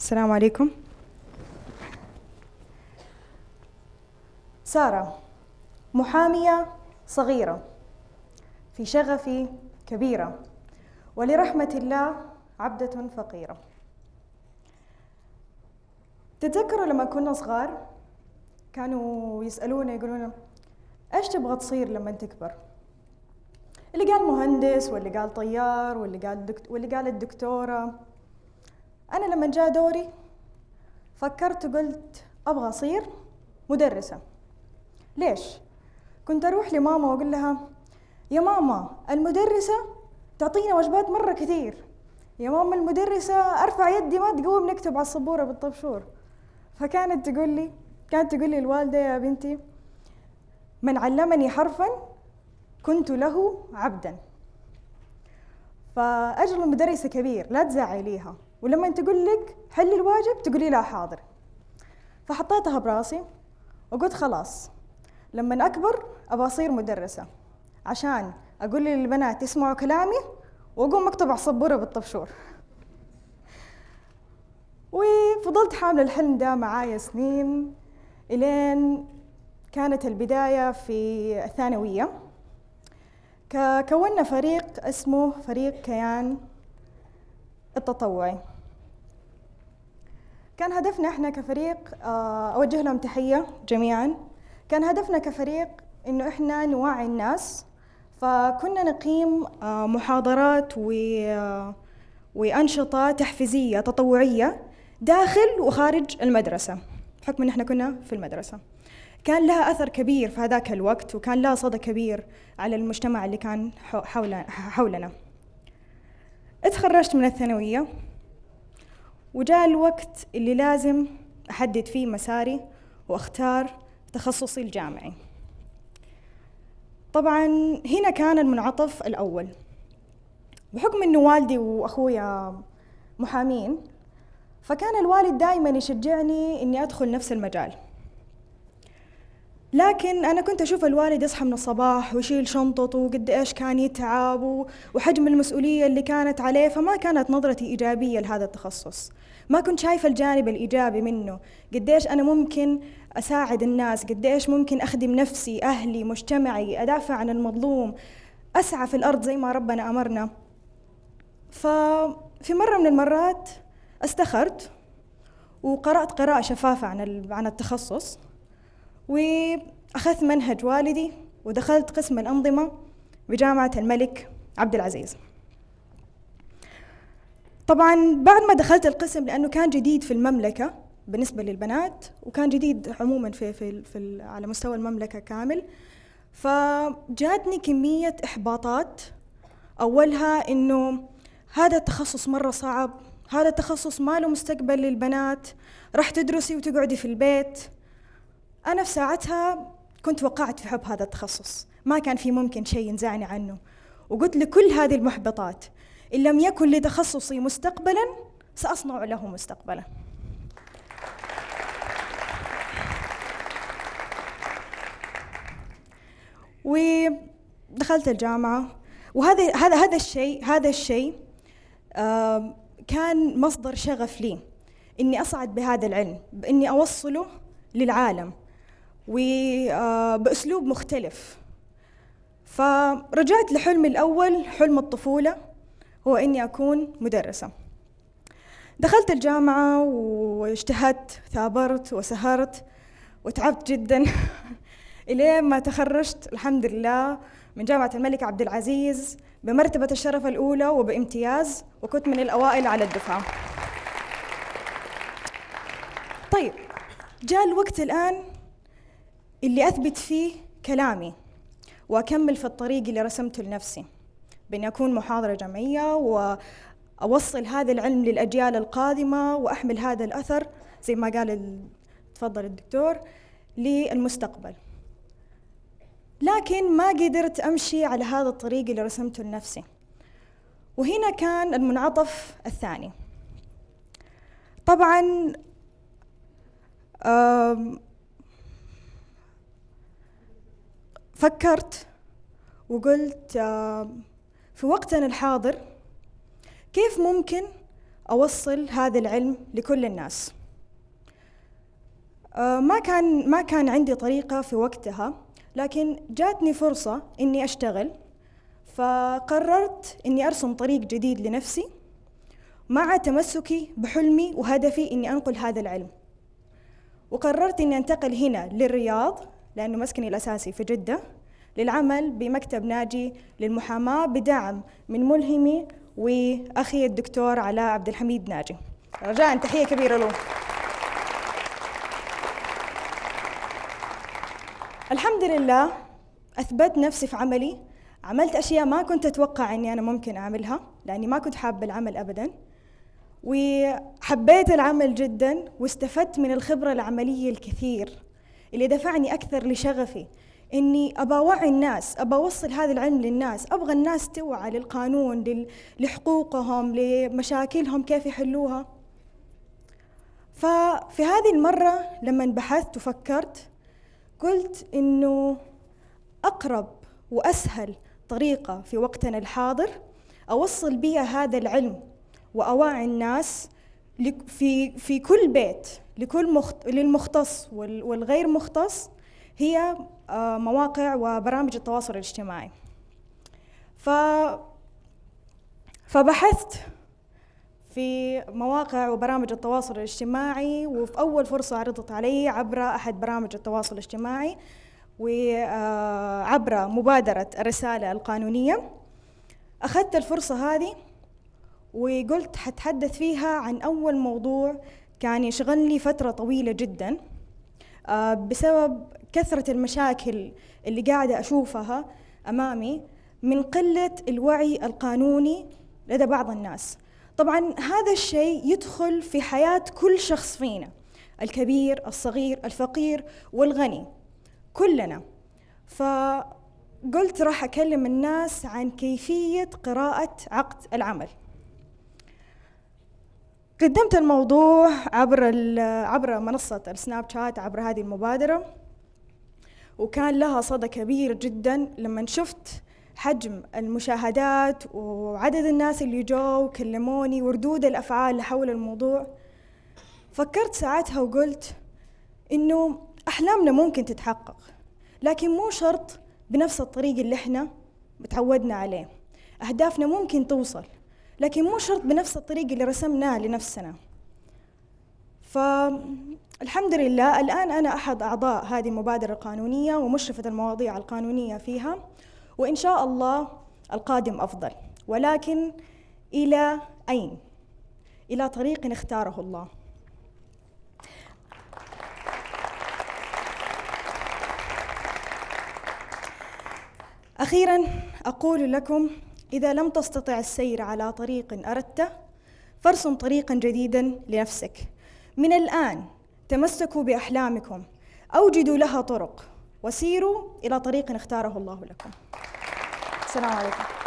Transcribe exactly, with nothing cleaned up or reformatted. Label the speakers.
Speaker 1: السلام عليكم. سارة محامية صغيرة في شغفي كبيرة، ولرحمة الله عبدة فقيرة. تتذكروا لما كنا صغار كانوا يسألونا يقولون ايش تبغى تصير لما تكبر؟ اللي قال مهندس واللي قال طيار واللي قال دكت... واللي قال الدكتورة. أنا لما جاء دوري فكرت وقلت أبغى أصير مدرسة. ليش؟ كنت أروح لماما وأقول لها يا ماما المدرسة تعطينا وجبات مرة كثير، يا ماما المدرسة أرفع يدي ما تقوم نكتب على السبورة بالطبشور. فكانت تقول لي كانت تقول لي الوالدة يا بنتي من علمني حرفا كنت له عبدا. فأجر المدرسة كبير لا تزعليها، ولما تقول لك حلي الواجب تقولي لها حاضر. فحطيتها براسي وقلت خلاص لما أكبر أبغى أصير مدرسة عشان أقول للبنات يسمعوا كلامي وأقوم أكتب على السبورة بالطبشور. وفضلت حاملة الحلم ده معايا سنين إلين كانت البداية في الثانوية. كونا فريق اسمه فريق كيان التطوعي. كان هدفنا احنا كفريق، أوجه لهم تحية جميعا، كان هدفنا كفريق إنه احنا نوعي الناس. فكنا نقيم محاضرات وأنشطة تحفيزية تطوعية داخل وخارج المدرسة، بحكم إن احنا كنا في المدرسة. كان لها أثر كبير في هذاك الوقت، وكان لها صدى كبير على المجتمع اللي كان حولنا. اتخرجت من الثانوية وجاء الوقت اللي لازم أحدد فيه مساري وأختار تخصصي الجامعي. طبعاً هنا كان المنعطف الأول، بحكم إنه والدي وأخويا محامين، فكان الوالد دائماً يشجعني إني أدخل نفس المجال. لكن أنا كنت أشوف الوالد يصحى من الصباح ويشيل شنطته وقد إيش كان يتعب وحجم المسؤولية اللي كانت عليه، فما كانت نظرتي إيجابية لهذا التخصص. ما كنت شايفة الجانب الإيجابي منه، قد إيش أنا ممكن أساعد الناس، قد إيش ممكن أخدم نفسي، أهلي، مجتمعي، أدافع عن المظلوم، أسعى في الأرض زي ما ربنا أمرنا. ففي مرة من المرات استخرت وقرأت قراءة شفافة عن عن التخصص، وأخذت منهج والدي ودخلت قسم الأنظمة بجامعة الملك عبد العزيز. طبعاً بعد ما دخلت القسم، لأنه كان جديد في المملكة بالنسبة للبنات، وكان جديد عموماً في في في على مستوى المملكة كامل، فجاتني كمية إحباطات. أولها إنه هذا التخصص مرة صعب، هذا التخصص ما له مستقبل للبنات، راح تدرسي وتقعدي في البيت. أنا في ساعتها كنت وقعت في حب هذا التخصص، ما كان في ممكن شيء ينزعني عنه، وقلت لكل هذه المحبطات إن لم يكن لتخصصي مستقبلاً سأصنع له مستقبلاً. ودخلت الجامعة، وهذا هذا هذا الشيء هذا الشيء كان مصدر شغف لي، إني أصعد بهذا العلم، بإني أوصله للعالم وبأسلوب مختلف. فرجعت لحلمي الأول، حلم الطفولة، هو إني أكون مدرسة. دخلت الجامعة واجتهدت، ثابرت وسهرت وتعبت جدا إلين ما تخرجت الحمد لله من جامعة الملك عبد العزيز بمرتبة الشرف الأولى وبامتياز، وكنت من الأوائل على الدفعة. طيب جاء الوقت الآن اللي أثبت فيه كلامي وأكمل في الطريق اللي رسمته لنفسي، بأني أكون محاضرة جامعية وأوصل هذا العلم للأجيال القادمة وأحمل هذا الأثر زي ما قال تفضل الدكتور للمستقبل. لكن ما قدرت أمشي على هذا الطريق اللي رسمته لنفسي، وهنا كان المنعطف الثاني. طبعاً فكرت وقلت في وقتنا الحاضر كيف ممكن أوصل هذا العلم لكل الناس. ما كان ما كان عندي طريقة في وقتها، لكن جاتني فرصة إني أشتغل، فقررت إني أرسم طريق جديد لنفسي مع تمسكي بحلمي وهدفي إني أنقل هذا العلم. وقررت إني أنتقل هنا للرياض لأنه مسكني الأساسي في جدة، للعمل بمكتب ناجي للمحاماة بدعم من ملهمي وأخي الدكتور علاء عبد الحميد ناجي. رجاءً تحية كبيرة له. الحمد لله أثبت نفسي في عملي، عملت أشياء ما كنت أتوقع أني أنا ممكن أعملها لأني ما كنت حابة العمل أبداً، وحبيت العمل جداً واستفدت من الخبرة العملية الكثير اللي دفعني أكثر لشغفي إني أبى أوعي الناس، أبى أوصل هذا العلم للناس، أبغى الناس توعى للقانون، لحقوقهم، لمشاكلهم كيف يحلوها. ففي هذه المرة لما بحثت وفكرت قلت إنه أقرب وأسهل طريقة في وقتنا الحاضر أوصل بها هذا العلم وأوعي الناس في في كل بيت لكل مخت... للمختص والغير مختص هي مواقع وبرامج التواصل الاجتماعي. ف... فبحثت في مواقع وبرامج التواصل الاجتماعي، وفي أول فرصة عرضت علي عبر أحد برامج التواصل الاجتماعي وعبر مبادرة الرسالة القانونية. أخذت الفرصة هذه وقلت حتحدث فيها عن أول موضوع كان يشغلني فترة طويلة جداً بسبب كثرة المشاكل اللي قاعدة أشوفها أمامي من قلة الوعي القانوني لدى بعض الناس. طبعاً هذا الشيء يدخل في حياة كل شخص فينا، الكبير، الصغير، الفقير والغني، كلنا. فقلت راح أكلم الناس عن كيفية قراءة عقد العمل. قدمت الموضوع عبر عبر منصة السناب شات، عبر هذه المبادرة، وكان لها صدى كبير جدا لما شفت حجم المشاهدات وعدد الناس اللي جو وكلموني وردود الأفعال حول الموضوع. فكرت ساعتها وقلت إنه أحلامنا ممكن تتحقق، لكن مو شرط بنفس الطريق اللي إحنا متعودنا عليه. أهدافنا ممكن توصل، لكن مو شرط بنفس الطريق اللي رسمناه لنفسنا. فالحمد لله الآن أنا أحد أعضاء هذه المبادرة القانونية ومشرفة المواضيع القانونية فيها، وإن شاء الله القادم أفضل، ولكن إلى أين؟ إلى طريق اختاره الله. أخيراً أقول لكم: إذا لم تستطع السير على طريق أردته فارسم طريقاً جديداً لنفسك. من الآن تمسكوا بأحلامكم، أوجدوا لها طرق، وسيروا إلى طريق اختاره الله لكم. السلام عليكم.